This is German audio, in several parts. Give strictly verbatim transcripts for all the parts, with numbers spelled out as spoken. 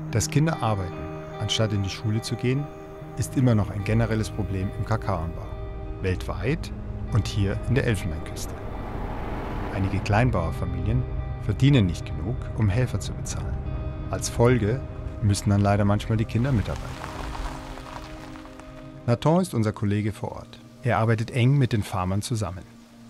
Dass Kinder arbeiten, anstatt in die Schule zu gehen, ist immer noch ein generelles Problem im Kakaoanbau. Weltweit und hier in der Elfenbeinküste. Einige Kleinbauerfamilien verdienen nicht genug, um Helfer zu bezahlen. Als Folge müssen dann leider manchmal die Kinder mitarbeiten. Nathan ist unser Kollege vor Ort. Er arbeitet eng mit den Farmern zusammen.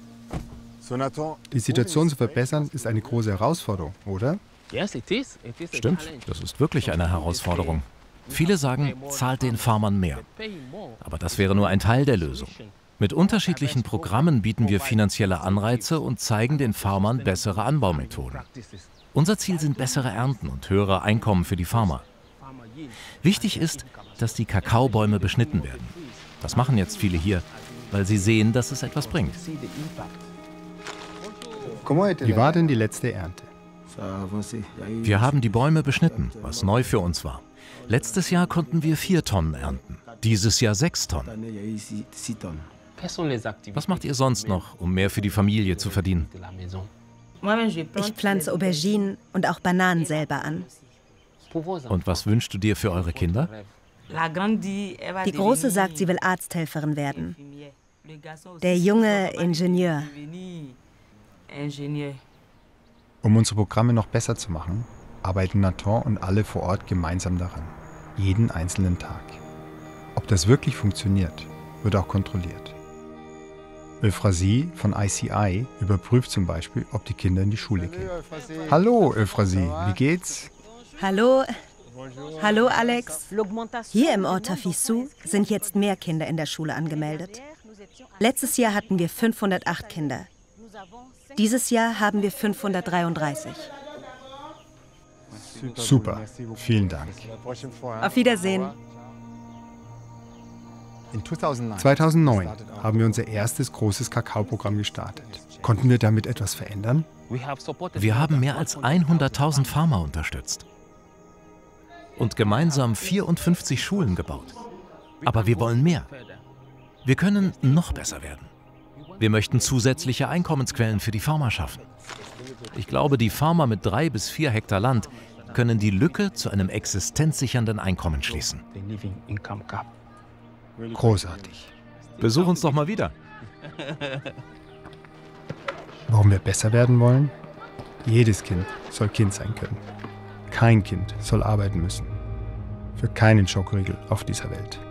Die Situation zu verbessern ist eine große Herausforderung, oder? Stimmt, das ist wirklich eine Herausforderung. Viele sagen, zahlt den Farmern mehr. Aber das wäre nur ein Teil der Lösung. Mit unterschiedlichen Programmen bieten wir finanzielle Anreize und zeigen den Farmern bessere Anbaumethoden. Unser Ziel sind bessere Ernten und höhere Einkommen für die Farmer. Wichtig ist, dass die Kakaobäume beschnitten werden. Das machen jetzt viele hier, weil sie sehen, dass es etwas bringt. Wie war denn die letzte Ernte? Wir haben die Bäume beschnitten, was neu für uns war. Letztes Jahr konnten wir vier Tonnen ernten, dieses Jahr sechs Tonnen. Was macht ihr sonst noch, um mehr für die Familie zu verdienen? Ich pflanze Auberginen und auch Bananen selber an. Und was wünschst du dir für eure Kinder? Die Große sagt, sie will Arzthelferin werden. Der Junge Ingenieur. Um unsere Programme noch besser zu machen, arbeiten Nathan und alle vor Ort gemeinsam daran. Jeden einzelnen Tag. Ob das wirklich funktioniert, wird auch kontrollirt. Euphrasie von I C I überprüft zum Beispiel, ob die Kinder in die Schule gehen. Hallo Euphrasie, wie geht's? Hallo. Hallo Alex. Hier im Ort Tafissou sind jetzt mehr Kinder in der Schule angemeldet. Letztes Jahr hatten wir fünfhundertacht Kinder. Dieses Jahr haben wir fünfhundertdreiunddreißig. Super, vielen Dank. Auf Wiedersehen. zweitausendneun haben wir unser erstes großes Kakaoprogramm gestartet. Konnten wir damit etwas verändern? Wir haben mehr als hunderttausend Farmer unterstützt und gemeinsam vierundfünfzig Schulen gebaut. Aber wir wollen mehr. Wir können noch besser werden. Wir möchten zusätzliche Einkommensquellen für die Farmer schaffen. Ich glaube, die Farmer mit drei bis vier Hektar Land können die Lücke zu einem existenzsichernden Einkommen schließen. Großartig. Besuch uns doch mal wieder. Warum wir besser werden wollen? Jedes Kind soll Kind sein können. Kein Kind soll arbeiten müssen. Für keinen Schokoriegel auf dieser Welt.